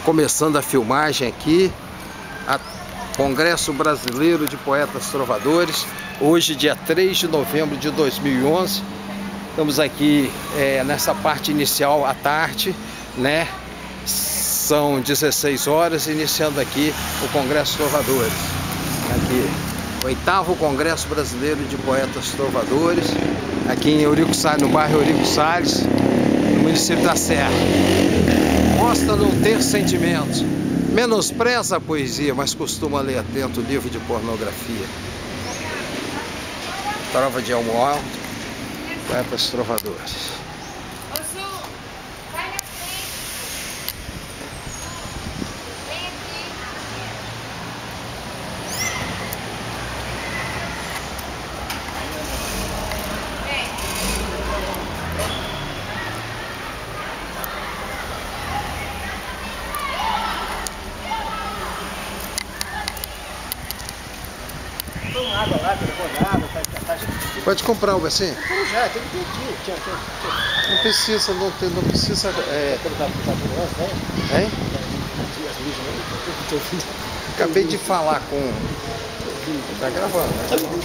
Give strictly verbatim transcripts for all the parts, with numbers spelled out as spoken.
começando a filmagem aqui, a Congresso Brasileiro de Poetas Trovadores, hoje dia três de novembro de dois mil e onze. Estamos aqui é, nessa parte inicial à tarde, né? São dezesseis horas, iniciando aqui o Congresso Trovadores. Aqui, oitavo Congresso Brasileiro de Poetas Trovadores, aqui em Eurico Salles, no bairro Eurico Salles, no município da Serra. Mostra não ter sentimentos, menospreza a poesia, mas costuma ler atento o livro de pornografia. Trova de Elmo Alto, Poetas Trovadores. Água lá, água, tá, tá, tá, pode comprar o assim? Não, já, tem que ter aqui. Tinha, tinha, tinha. Não precisa, não, tem, não precisa. É... Hein? Acabei de falar com. Tá gravando, né?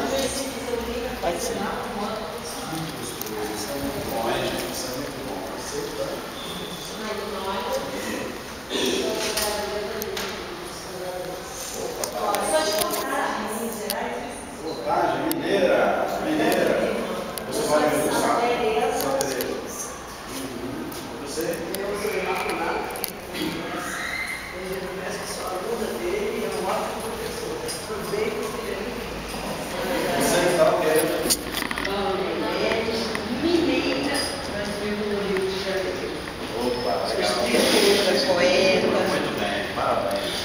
Mineira, mineira, você vai me buscar. Santa Teresa. Você? Eu sou imaculado. Ele começa a sua aluna dele, é um ótimo professor. Aproveita você está o quê? Mineira, nós vivemos no Rio de Janeiro. Opa, legal. Poeta. Muito bem, parabéns.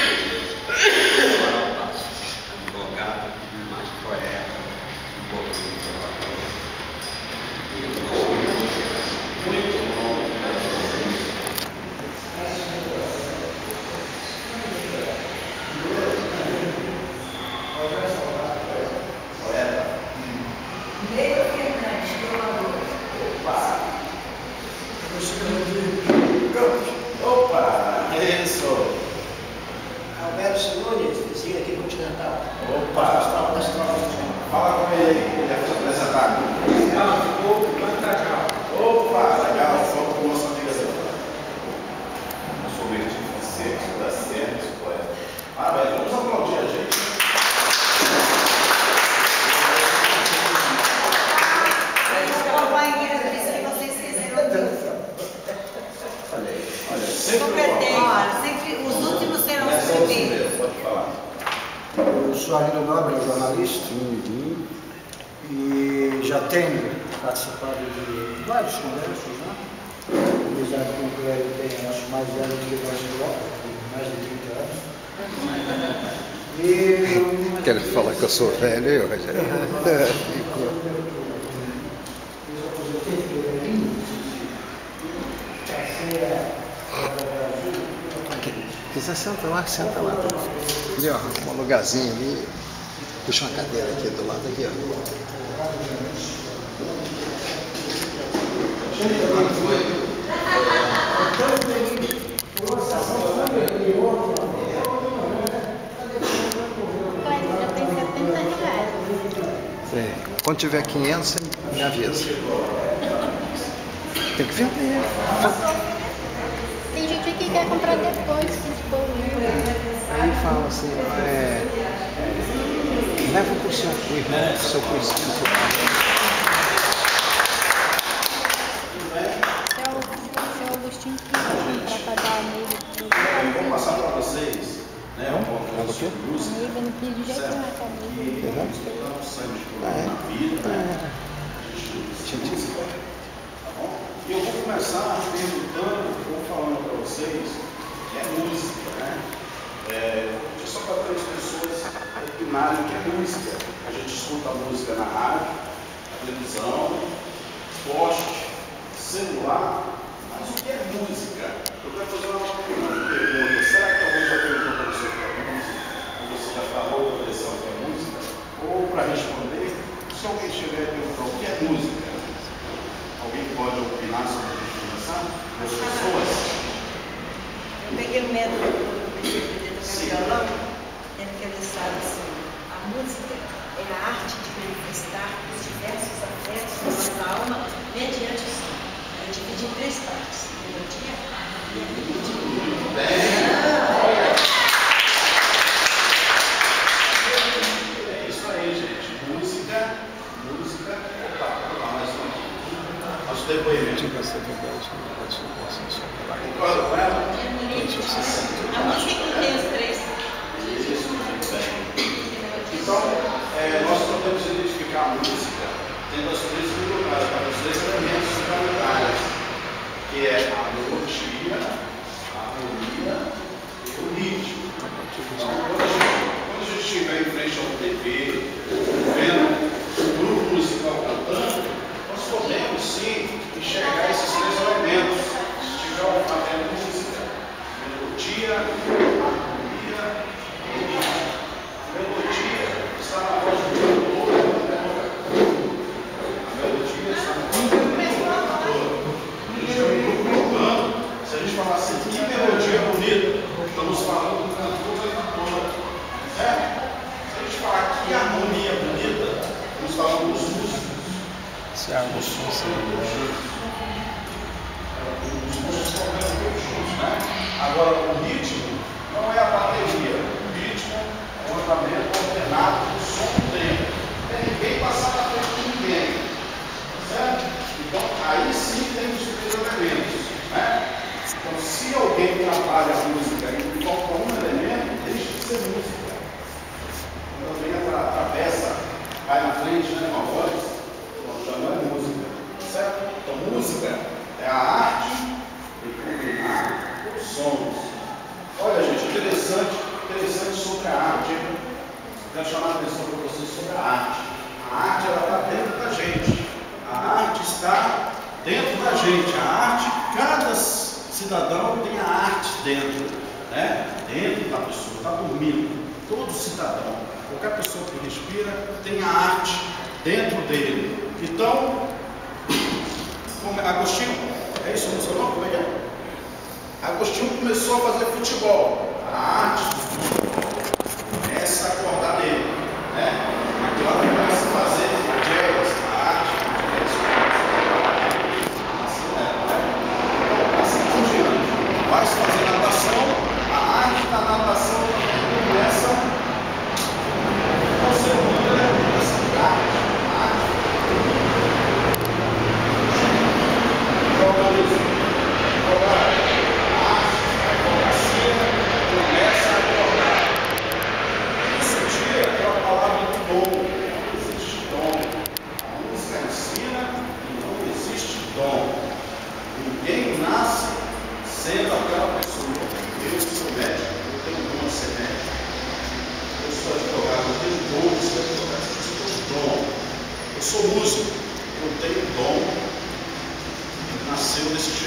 Opa, isso! Alberto Nunes, vizinho aqui do Continental. Opa! Fala com ele aí, ele vai te apresentar. Opa, legal, só com nossa amiga Zé. Eu sou o Bertinho Fonseca, sou da Serra, sou poeta. Parabéns, vamos aplaudir a gente. Sempre os últimos serão os primeiros. Pode falar. Eu sou Arlindo Nobre, jornalista, uhum. E já tenho participado de vários congressos, né? Apesar que o Clério tem, acho, mais velho do que o nosso bloco, mais de trinta anos. E... Quero falar que eu sou velho, eu, Rogério. Quiser senta lá, senta lá. Ali, ó, um lugarzinho ali. Puxa uma cadeira aqui do lado aqui, ó. É, quando tiver quinhentos, você me avisa. Tem que vender. Tem gente que quer comprar depois, se for. Aí fala assim, é, leva pro seu irmão, pro seu pro seu pai. É o Agostinho que vai pagar nele. Eu vou passar para vocês, né, um pouco de música. Ele não quis de jeito nenhum essa música. Que estamos sangue de boa na vida, né? A gente música, tá bom? E eu vou começar perguntando, vou falando para vocês, que é música, né? É, só para três pessoas opinarem o que é música. A gente escuta a música na rádio, na televisão, poste, celular, mas o que é música? Eu quero fazer uma pergunta. Será que alguém já perguntou para você o que é música? Ou você já falou para direção o que é música? Ou para responder, se alguém estiver perguntando o que é música, alguém pode opinar sobre a gente começar? As pessoas? tem um método que eu aprender a tocar violão, é que ele sabe assim, a música é a arte de manifestar os diversos afetos da nossa alma mediante o som. Eu dividi em três partes, melodia e a É isso aí, gente. Música, música. Opa, vou dar mais um aqui. Nosso depoimento. Concorda com ela? A música que tem os três. Isso, muito bem. Então, é, nós podemos identificar a música tendo os três, os três elementos fundamentais, que é a melodia, a harmonia e o ritmo. Então, quando a gente, quando a gente estiver em frente ao T V, vendo um grupo musical cantando, nós podemos sim enxergar esses três elementos. Se estiver fazendo música, melodia, harmonia e ritmo. A melodia está na voz do cantor e do cantor. A melodia está na voz do cantor e do cantor. A gente tem um grupo tocando. Se a gente falar assim, que melodia bonita, estamos falando do cantor e da cantora. Certo? Se a gente falar que harmonia bonita, estamos falando dos músicos. Se a música Os músicos tocando todos juntos, né? Agora, o ritmo não é a bateria. O ritmo é um andamento ordenado do som do tempo. Não tem ninguém passar na frente de ninguém. Certo? Então, aí sim tem os três elementos. Né? Então, se alguém trabalha a música e falta um elemento, deixa de ser música. Quando alguém atravessa, vai na frente, né, com a voz, já não é música. Certo? Então, música é a arte de combinar os sons. Olha, gente, interessante, interessante sobre a arte. Eu quero chamar a atenção para vocês sobre a arte. A arte, ela está dentro da gente. A arte está dentro da gente. A arte, cada cidadão tem a arte dentro, né? Dentro da pessoa, está dormindo. Todo cidadão, qualquer pessoa que respira, tem a arte dentro dele. Então, como Agostinho, é isso o seu nome? Como é que é? Agostinho começou a fazer futebol. A arte do futebol começa a acordar nele, né? Aquela começa a fazer jazz, a arte do jazz. Assim, né? Então, assim por diante. Vai se fazer natação, a arte da natação também começa a ser humana, começa a arte. A arte. Joga começa a acordar. Isso tira aquela palavra do dom. Não existe dom. A música ensina que não existe dom. Ninguém nasce sendo aquela pessoa. Eu sou médico, eu tenho dom de ser médico. Eu sou advogado, eu tenho dom de ser advogado. Eu tenho dom. Eu sou músico, eu tenho dom. Nasceu desse